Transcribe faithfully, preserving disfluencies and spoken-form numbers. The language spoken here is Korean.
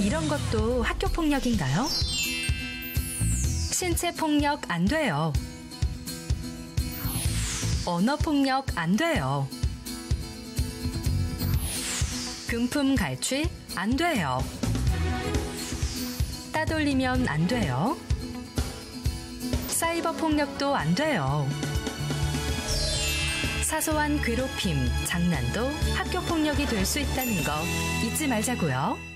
이런 것도 학교 폭력인가요? 신체 폭력 안 돼요. 언어 폭력 안 돼요. 금품 갈취 안 돼요. 따돌리면 안 돼요. 사이버 폭력도 안 돼요. 사소한 괴롭힘, 장난도 학교 폭력이 될 수 있다는 거 잊지 말자고요.